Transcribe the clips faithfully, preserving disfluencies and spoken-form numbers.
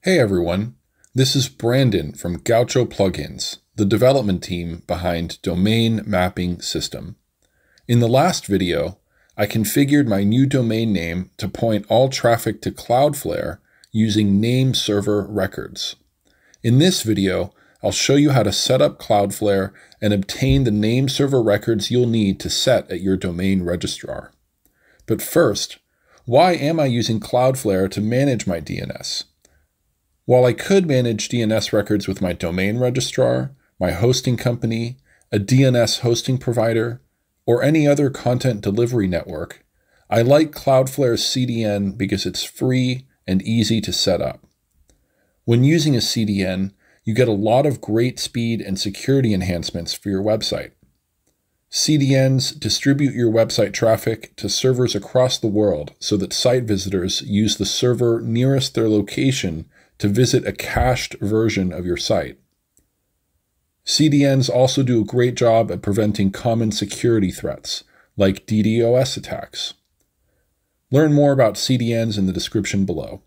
Hey everyone, this is Brandon from Gaucho Plugins, the development team behind Domain Mapping System. In the last video, I configured my new domain name to point all traffic to Cloudflare using name server records. In this video, I'll show you how to set up Cloudflare and obtain the name server records you'll need to set at your domain registrar. But first, why am I using Cloudflare to manage my D N S? While I could manage D N S records with my domain registrar, my hosting company, a D N S hosting provider, or any other content delivery network, I like Cloudflare's C D N because it's free and easy to set up. When using a C D N, you get a lot of great speed and security enhancements for your website. C D Ns distribute your website traffic to servers across the world so that site visitors use the server nearest their location to visit a cached version of your site. C D Ns also do a great job at preventing common security threats, like DDoS attacks. Learn more about C D Ns in the description below.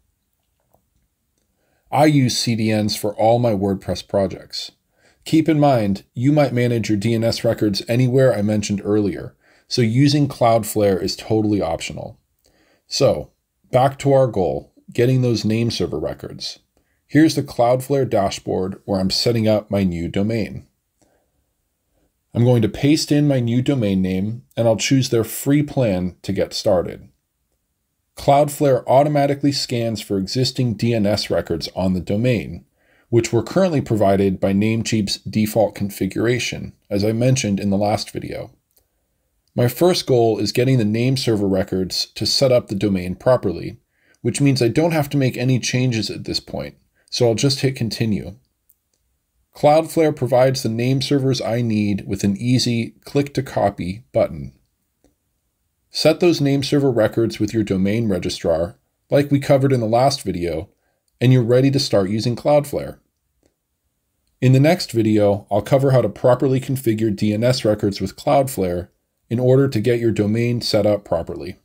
I use C D Ns for all my WordPress projects. Keep in mind, you might manage your D N S records anywhere I mentioned earlier, so using Cloudflare is totally optional. So, back to our goal, getting those name server records. Here's the Cloudflare dashboard where I'm setting up my new domain. I'm going to paste in my new domain name, and I'll choose their free plan to get started. Cloudflare automatically scans for existing D N S records on the domain, which were currently provided by Namecheap's default configuration, as I mentioned in the last video. My first goal is getting the name server records to set up the domain properly, which means I don't have to make any changes at this point, so I'll just hit continue. Cloudflare provides the name servers I need with an easy click to copy button. Set those name server records with your domain registrar, like we covered in the last video, and you're ready to start using Cloudflare. In the next video, I'll cover how to properly configure D N S records with Cloudflare in order to get your domain set up properly.